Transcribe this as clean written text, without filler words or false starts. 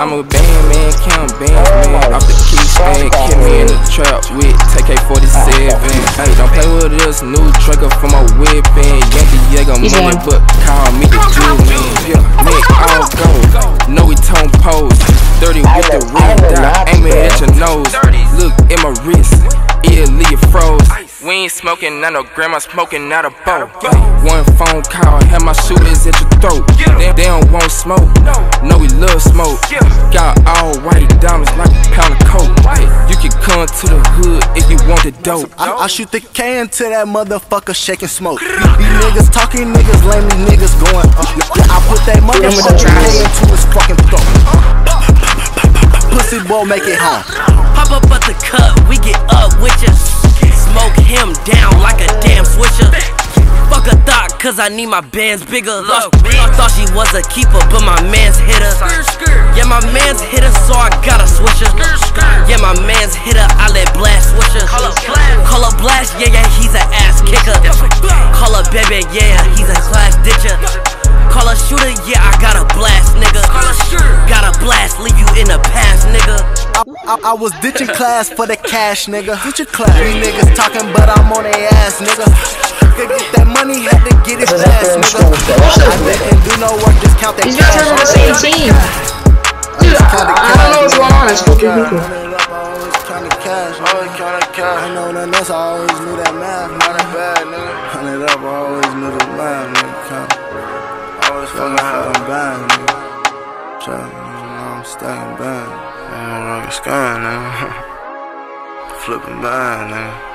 I'm a band man, count bands, man. Off the key stand, kill me in the trap with TK-47. Hey, don't play with this new trigger for my whipping. Yankee Jaeger money, but call me the Jew man. Yeah, Nick, all go. No, we tone pose. 30 with the red dot, aiming at your nose. Look at my wrist, it'll leave you froze. We ain't smoking out no grandma, smoking out a bowl. One phone call, have my shooters at your throat. They don't want smoke, no, we love smoke. Got all white diamonds like a pound of coke. You can come to the hood if you want the dope. I shoot the K into that motherfucker shaking smoke. These niggas talking niggas, lame, these niggas going up. Yeah, I put that motherfucker K into his fucking throat. Pussy boy, make it home. Pop up at the cut, we get up with ya. Smoke him down like a damn swisher. Fuck a thought, cause I need my bands bigger. Thought she was a keeper, but my man's hit her. Yeah, my man's hit her, so I gotta switch her. Yeah, my man's hit her, I let blast switch her. Call her blast, yeah, he's an ass kicker. Call her baby, yeah, he's a class ditcher. Call her shooter, yeah, I got a blast, nigga. Got a blast, leave you in the past, nigga. I was ditching class for the cash, nigga. Ditching class. These niggas talking, but I'm on their ass, nigga. Could get that money, had to get it fast, nigga. I didn't do no work, just count that cash. These guys are on the same team. Dude, I don't know what's going on. It's fucking people. Always counting cash. I know nothing else, I always knew that math. Not that bad, nigga. Count it up, I always knew the math, nigga. Always fucking having bad, nigga. I'm staying bad. I'm rockin' sky, nigga. Flipping bad, nigga.